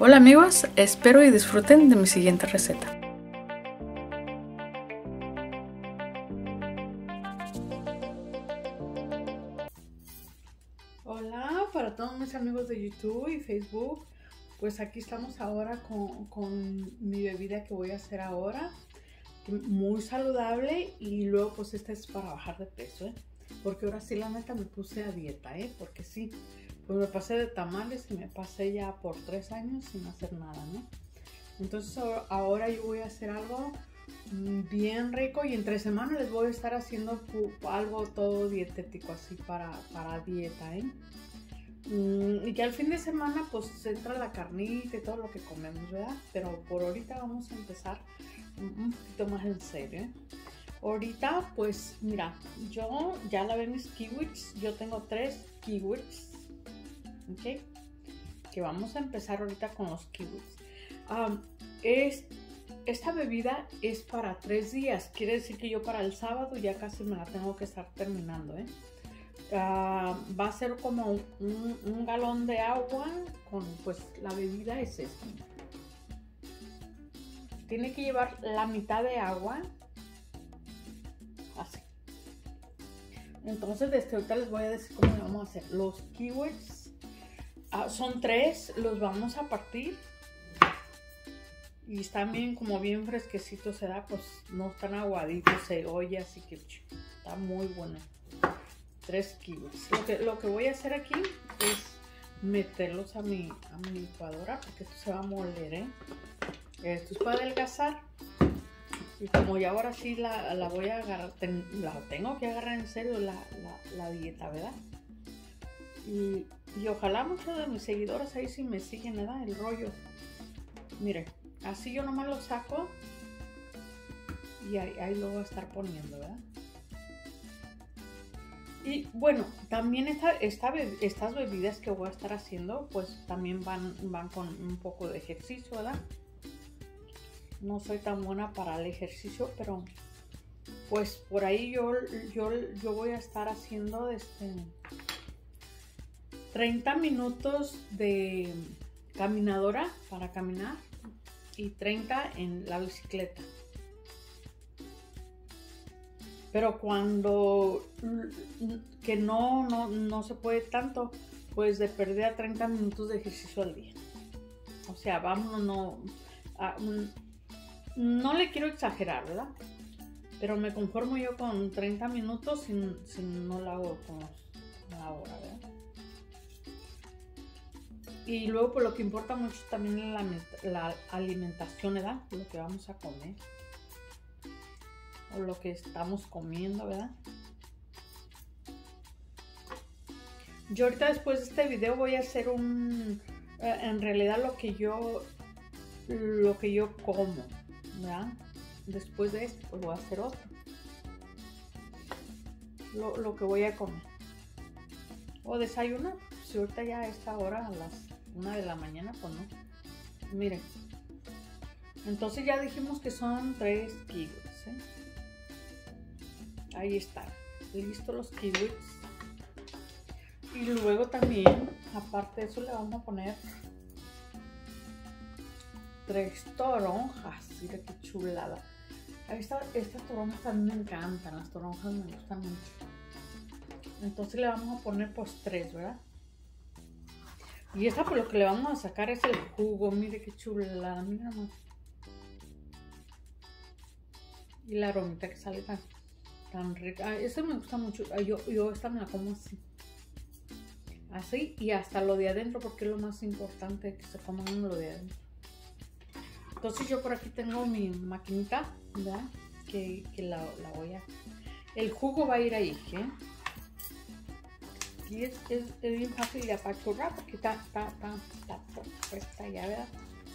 Hola amigos, espero y disfruten de mi siguiente receta. Hola para todos mis amigos de YouTube y Facebook. Pues aquí estamos ahora con mi bebida que voy a hacer ahora. Muy saludable y luego pues esta es para bajar de peso, porque ahora sí la neta me puse a dieta, porque sí, pues me pasé de tamales y me pasé ya por 3 años sin hacer nada, ¿no? Entonces ahora yo voy a hacer algo bien rico y entre semana les voy a estar haciendo algo todo dietético así para dieta, y que al fin de semana pues entra la carnita y todo lo que comemos, ¿verdad? Pero por ahorita vamos a empezar un poquito más en serio, Ahorita pues mira, yo ya lavé mis kiwis, yo tengo 3 kiwis, ¿ok? Que vamos a empezar ahorita con los kiwis. Esta bebida es para 3 días, quiere decir que yo para el sábado ya casi me la tengo que estar terminando, va a ser como un galón de agua con, pues la bebida es esta. Tiene que llevar la mitad de agua, así. Entonces desde ahorita les voy a decir cómo le vamos a hacer. Los kiwis son 3, los vamos a partir y están bien, como bien fresquecitos, pues no están aguaditos, se oye, así que está muy bueno. 3 kiwis. Lo que voy a hacer aquí es meterlos a mi licuadora, porque esto se va a moler, Esto es para adelgazar. Y como ya ahora sí la voy a agarrar, la tengo que agarrar en serio la dieta, ¿verdad? Y ojalá muchos de mis seguidores ahí sí me siguen, ¿verdad? El rollo. Miren, así yo nomás lo saco y ahí lo voy a estar poniendo, ¿verdad? Y bueno, también estas bebidas que voy a estar haciendo, pues también van con un poco de ejercicio, ¿verdad? No soy tan buena para el ejercicio, pero pues por ahí yo voy a estar haciendo 30 minutos de caminadora para caminar y 30 en la bicicleta. Pero cuando que no se puede tanto, pues de perder a 30 minutos de ejercicio al día. O sea, vámonos, no le quiero exagerar, ¿verdad? Pero me conformo yo con 30 minutos si no lo hago con la hora, ¿verdad? Y luego, pues lo que importa mucho también es la alimentación, ¿verdad? Lo que vamos a comer. O lo que estamos comiendo, ¿verdad? Yo ahorita después de este video voy a hacer en realidad lo que yo como, ¿verdad? Después de esto pues voy a hacer otro. Lo que voy a comer. O desayunar. Si ahorita ya a esta hora, a las 1 de la mañana, pues no. Miren. Entonces ya dijimos que son 3 kiwis, Ahí están. Listos los kiwis. Y luego también, aparte de eso, le vamos a poner 3 toronjas. Mira qué chulada. Estas toronjas también me encantan. Las toronjas me gustan mucho. Entonces le vamos a poner pues 3, ¿verdad? Y esta por lo que le vamos a sacar es el jugo. Mire qué chulada. Mira nomás. Y la aromita que sale tan rica. Esta me gusta mucho. Yo esta me la como así. Así y hasta lo de adentro, porque es lo más importante, que se coman lo de adentro. Entonces yo por aquí tengo mi maquinita, ¿verdad? Que la voy a... El jugo va a ir ahí, Y es bien fácil de apachurrar porque está puesta ya, ¿verdad?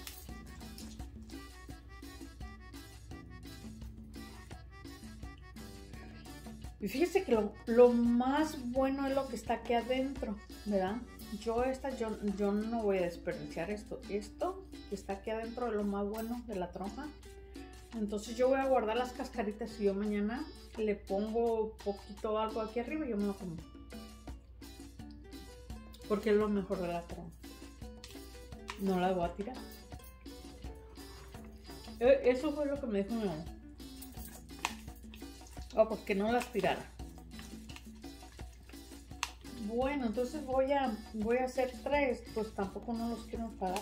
Y fíjese que lo más bueno es lo que está aquí adentro, ¿verdad? Yo no voy a desperdiciar esto. Esto que está aquí adentro es lo más bueno de la tronja. Entonces yo voy a guardar las cascaritas y yo mañana le pongo poquito algo aquí arriba y yo me lo como. Porque es lo mejor de la tronja. no las voy a tirar. Eso fue lo que me dijo mi mamá. Oh, pues que no las tirara. Bueno, entonces voy a hacer 3, pues tampoco no los quiero enfadar.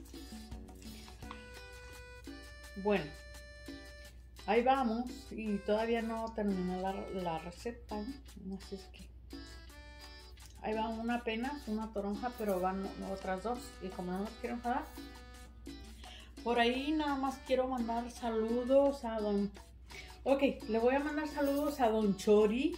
Bueno, ahí vamos y todavía no terminé la receta, ¿no? Así es que ahí va una apenas, una toronja, pero van otras 2 y como no los quiero enfadar, por ahí nada más quiero mandar saludos a don... Ok, le voy a mandar saludos a don Chori,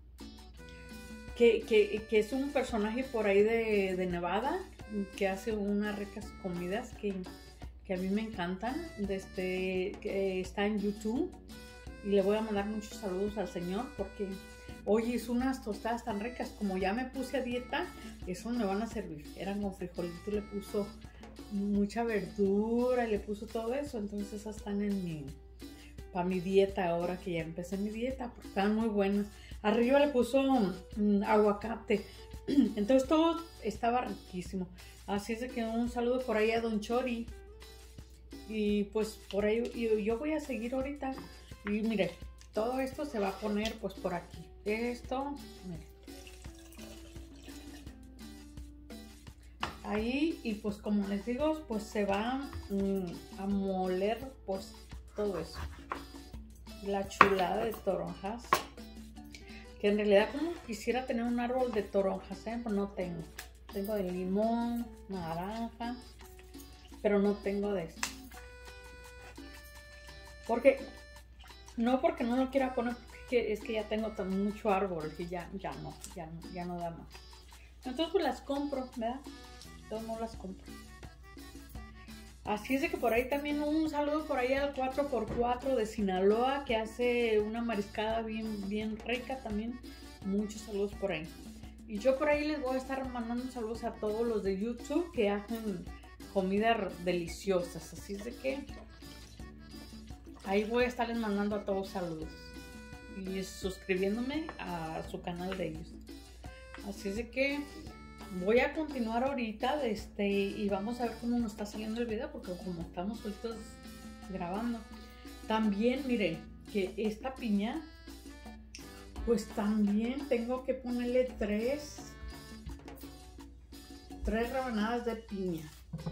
que es un personaje por ahí de Nevada, que hace unas ricas comidas que a mí me encantan, que está en YouTube. Y le voy a mandar muchos saludos al señor porque hoy hizo unas tostadas tan ricas. Como ya me puse a dieta, eso me van a servir. Eran con frijolito, le puso mucha verdura y le puso todo eso. Entonces esas están para mi dieta ahora que ya empecé mi dieta, porque están muy buenas. Arriba le puso aguacate. Entonces todo estaba riquísimo. Así es de que un saludo por ahí a don Chori. Y pues por ahí yo voy a seguir ahorita. Y mire, todo esto se va a poner pues por aquí. Esto, mire. Ahí, y pues como les digo, pues se va a moler pues todo eso. La chulada de toronjas. Que en realidad como quisiera tener un árbol de toronjas, pero no tengo. Tengo de limón, naranja, pero no tengo de esto. Porque no lo quiera poner, porque es que ya tengo mucho árbol que ya no da más. Entonces pues las compro, ¿verdad? Entonces no las compro. Así es de que por ahí también un saludo por ahí al 4x4 de Sinaloa, que hace una mariscada bien rica también. Muchos saludos por ahí. Y yo por ahí les voy a estar mandando saludos a todos los de YouTube que hacen comidas deliciosas. Así es de que ahí voy a estarles mandando a todos saludos. Y suscribiéndome a su canal de ellos. Así es de que voy a continuar ahorita y vamos a ver cómo nos está saliendo el video, porque como estamos solitos grabando. También miren que esta piña, pues también tengo que ponerle 3 rebanadas de piña.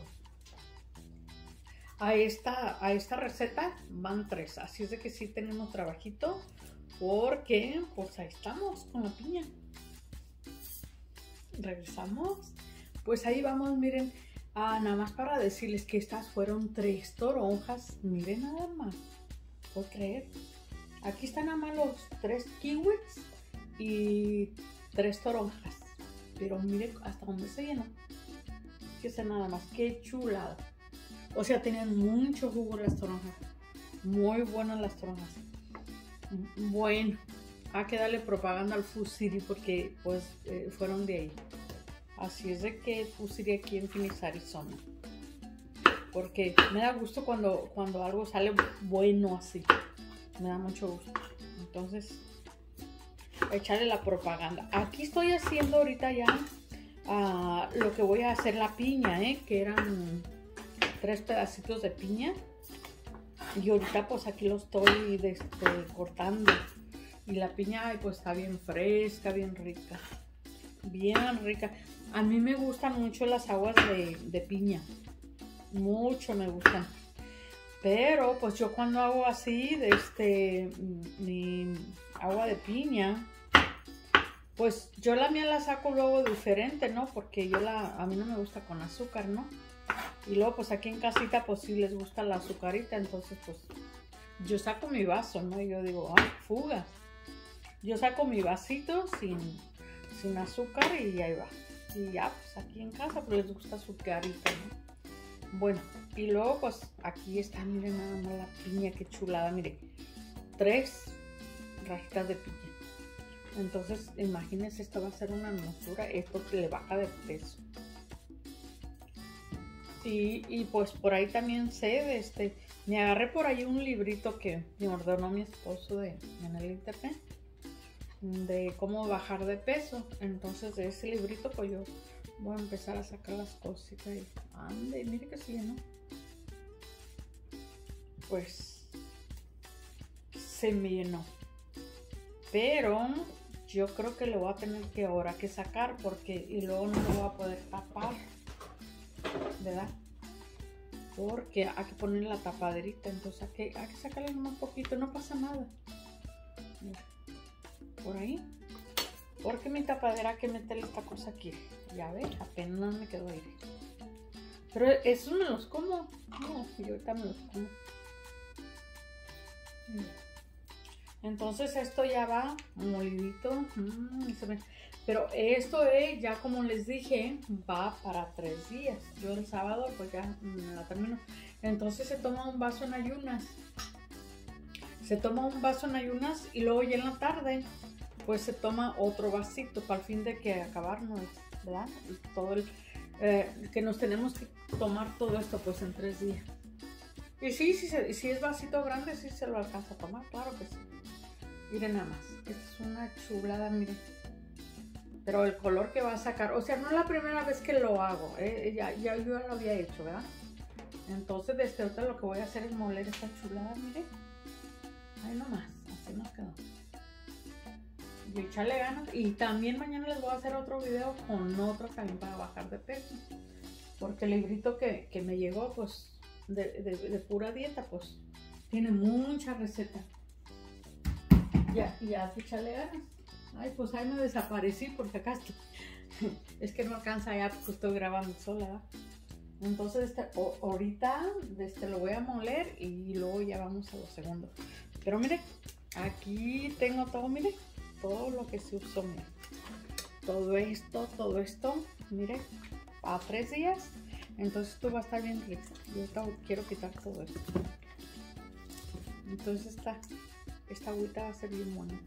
A esta receta van 3, así es de que sí tenemos trabajito, porque pues ahí estamos con la piña. Regresamos, pues ahí vamos, miren, nada más para decirles que estas fueron 3 toronjas, miren nada más, ¿puedo creer? Aquí están nada más los 3 kiwis y 3 toronjas, pero miren hasta dónde se llenó, que sea nada más, qué chulada, o sea, tenían mucho jugo las toronjas, muy buenas las toronjas. Bueno, hay que darle propaganda al Food City porque pues fueron de ahí. Así es de que Food City aquí en Phoenix, Arizona. Porque me da gusto cuando algo sale bueno así. Me da mucho gusto. Entonces, echarle la propaganda. Aquí estoy haciendo ahorita ya lo que voy a hacer la piña, que eran 3 pedacitos de piña. Y ahorita pues aquí lo estoy cortando. Y la piña pues está bien fresca, bien rica. Bien rica. A mí me gustan mucho las aguas de piña. Mucho me gustan. Pero pues yo cuando hago así, mi agua de piña, pues yo la mía la saco luego diferente, ¿no? Porque a mí no me gusta con azúcar, ¿no? Y luego pues aquí en casita pues sí les gusta la azucarita, entonces pues yo saco mi vaso, ¿no? Y yo digo, ¡ay, fuga! Yo saco mi vasito sin azúcar y ahí va. Y ya, pues aquí en casa pues les gusta azucarita, ¿no? Bueno, y luego pues aquí está, miren nada más la piña, qué chulada, miren. 3 rajitas de piña. Entonces, imagínense, esto va a ser una hermosura, esto que le baja de peso. Y pues por ahí también sé me agarré por ahí un librito que me ordenó mi esposo en el internet de cómo bajar de peso. Entonces de ese librito pues yo voy a empezar a sacar las cositas y ande, mire que sí, ¿no? Pues se me llenó, pero yo creo que lo voy a tener que ahora que sacar porque y luego no lo voy a poder tapar, ¿verdad? Porque hay que poner la tapaderita, entonces hay que sacarle un poquito, no pasa nada. Mira, por ahí, porque mi tapadera hay que meterle esta cosa aquí, ya ve, apenas me quedó aire. Pero esos me los como, no, yo ahorita me los como. Entonces esto ya va molidito, pero esto ya como les dije va para 3 días. Yo el sábado pues ya me la termino. Entonces se toma un vaso en ayunas. Y luego ya en la tarde pues se toma otro vasito para el fin de que acabarnos, ¿verdad? Y todo el que nos tenemos que tomar todo esto pues en 3 días. Y sí, si es vasito grande, sí se lo alcanza a tomar, claro que sí. Miren nada más, esta es una chulada, miren. Pero el color que va a sacar, o sea, no es la primera vez que lo hago, ya yo lo había hecho, ¿verdad? Entonces, desde ahorita lo que voy a hacer es moler esta chulada, miren. Ahí nomás, así nos quedó. Y echarle ganas. Y también mañana les voy a hacer otro video con otro también para bajar de peso. Porque el librito que me llegó, pues, de pura dieta, pues, tiene mucha receta. Y ya echarle ganas. Ay, pues ahí me desaparecí porque acá estoy. Es que no alcanza ya porque estoy grabando sola, ¿verdad? Entonces ahorita lo voy a moler y luego ya vamos a lo segundo. Pero mire, aquí tengo todo, mire, todo lo que se usó, mire. Todo esto, mire, a 3 días. Entonces esto va a estar bien rico. Yo quiero quitar todo esto. Entonces esta agüita va a ser bien buena.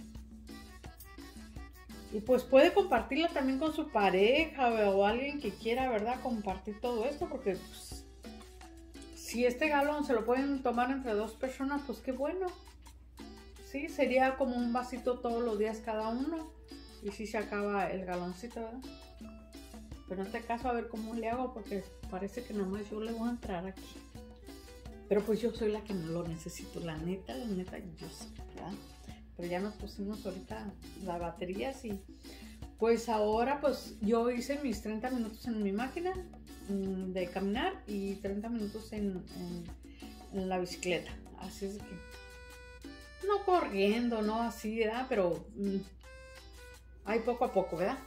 Y pues puede compartirla también con su pareja o alguien que quiera, ¿verdad? Compartir todo esto porque pues, si este galón se lo pueden tomar entre 2 personas, pues qué bueno. Sí, sería como un vasito todos los días cada uno. Y si se acaba el galoncito, ¿verdad? Pero en este caso a ver cómo le hago porque parece que nomás yo le voy a entrar aquí. Pero pues yo soy la que no lo necesito, la neta, yo sé, ¿verdad? Pero ya nos pusimos ahorita las baterías y pues ahora pues yo hice mis 30 minutos en mi máquina de caminar y 30 minutos en la bicicleta. Así es que no corriendo, no así, ¿verdad? Pero ahí poco a poco, ¿verdad?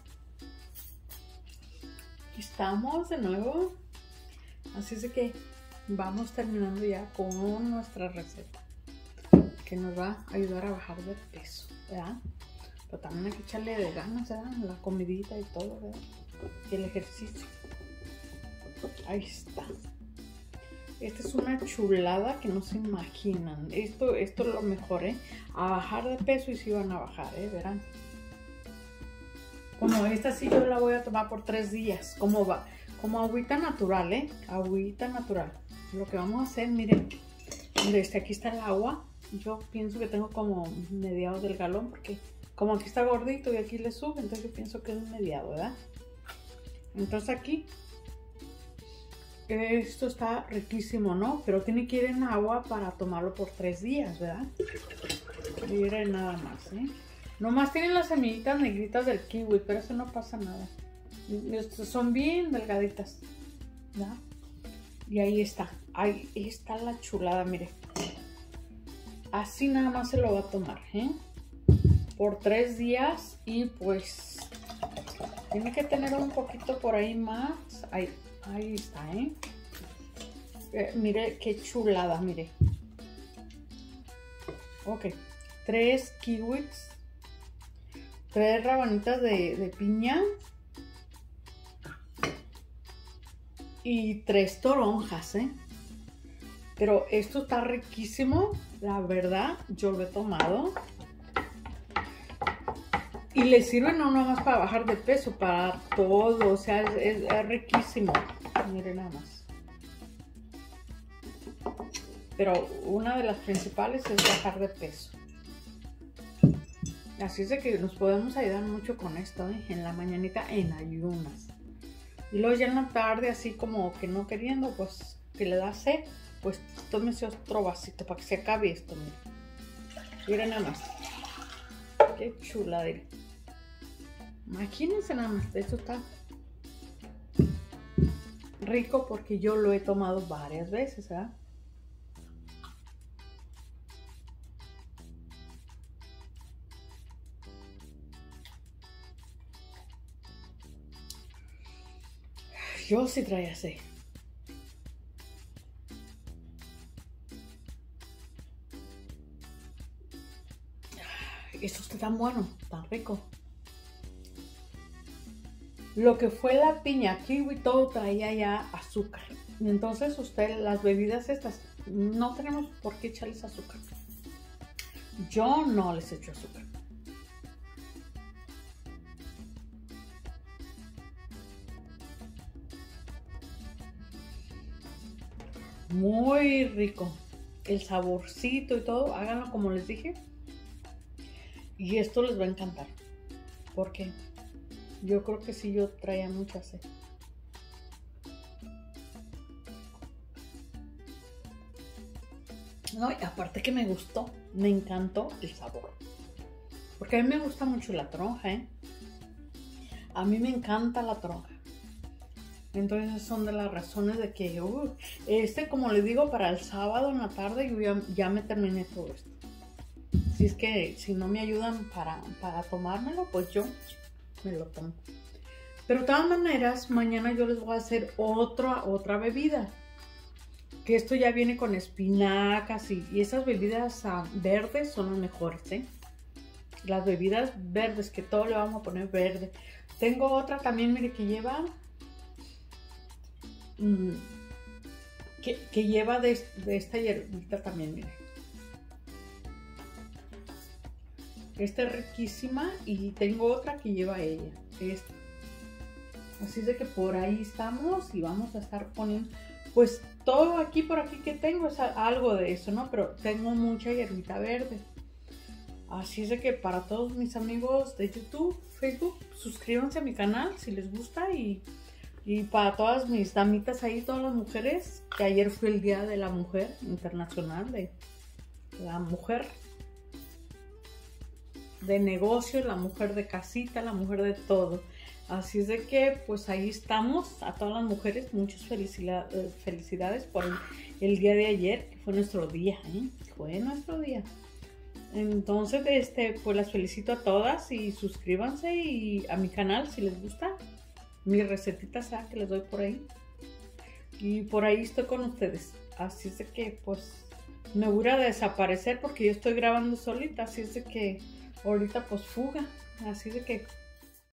Aquí estamos de nuevo. Así es que vamos terminando ya con nuestra receta que nos va a ayudar a bajar de peso, ¿verdad? Pero también hay que echarle de ganas, ¿verdad? La comidita y todo, ¿verdad? Y el ejercicio. Ahí está. Esta es una chulada que no se imaginan. Esto es lo mejor, ¿eh? A bajar de peso y sí van a bajar, ¿verán? Como esta sí yo la voy a tomar por 3 días. ¿Cómo va? Como agüita natural, ¿eh? Agüita natural. Lo que vamos a hacer, miren. Aquí está el agua. Yo pienso que tengo como mediado del galón porque como aquí está gordito y aquí le sube, entonces yo pienso que es un mediado, ¿verdad? Entonces aquí esto está riquísimo, ¿no? Pero tiene que ir en agua para tomarlo por 3 días, ¿verdad? Miren nada más, ¿eh? Nomás tienen las semillitas negritas del kiwi, pero eso no pasa nada. Son bien delgaditas, ¿verdad? Y ahí está la chulada, mire. Así nada más se lo va a tomar, ¿eh? Por 3 días y pues tiene que tener un poquito por ahí más. Ahí está, ¿eh? Mire qué chulada, mire. Ok, 3 kiwis, 3 rabanitas de piña y 3 toronjas, ¿eh? Pero esto está riquísimo, la verdad, yo lo he tomado. Y le sirve no nomás para bajar de peso, para todo, o sea, es riquísimo. Miren nada más. Pero una de las principales es bajar de peso. Así es de que nos podemos ayudar mucho con esto, ¿eh? En la mañanita en ayunas. Y luego ya en la tarde, así como que no queriendo, pues que le da sed, pues tómese otro vasito para que se acabe esto, miren. Miren nada más. Qué chuladera. Imagínense nada más, esto está rico porque yo lo he tomado varias veces, ¿verdad? Yo sí traía sed. Esto está tan bueno, tan rico. Lo que fue la piña, kiwi, todo traía ya azúcar. Y entonces usted, las bebidas estas, no tenemos por qué echarles azúcar. Yo no les echo azúcar. Muy rico. El saborcito y todo, háganlo como les dije. Y esto les va a encantar. ¿Por qué? Yo creo que sí, yo traía mucha sed. No, y aparte que me gustó, me encantó el sabor. Porque a mí me gusta mucho la toronja, ¿eh? A mí me encanta la toronja. Entonces son de las razones de que, como les digo, para el sábado en la tarde yo ya me terminé todo esto. Si es que si no me ayudan para tomármelo, pues yo me lo tomo. Pero de todas maneras, mañana yo les voy a hacer otra bebida. Que esto ya viene con espinacas y esas bebidas verdes son las mejores, ¿eh? Las bebidas verdes, que todo le vamos a poner verde. Tengo otra también, mire, que lleva... que lleva de esta hierbita también, mire. Esta es riquísima y tengo otra que lleva ella, esta. Así es de que por ahí estamos y vamos a estar poniendo, pues todo aquí por aquí que tengo es algo de eso, ¿no? Pero tengo mucha hierbita verde. Así es de que para todos mis amigos de YouTube, Facebook, suscríbanse a mi canal si les gusta y para todas mis damitas ahí, todas las mujeres, que ayer fue el Día de la Mujer Internacional, de la mujer de negocio, la mujer de casita, la mujer de todo. Así es de que pues ahí estamos, a todas las mujeres, muchas felicidades por el día de ayer, que fue nuestro día, ¿eh? Fue nuestro día. Entonces, pues las felicito a todas y suscríbanse y a mi canal si les gusta. Mis recetitas que les doy por ahí. Y por ahí estoy con ustedes. Así es de que pues me voy a desaparecer porque yo estoy grabando solita. Así es de que ahorita pues fuga. Así es de que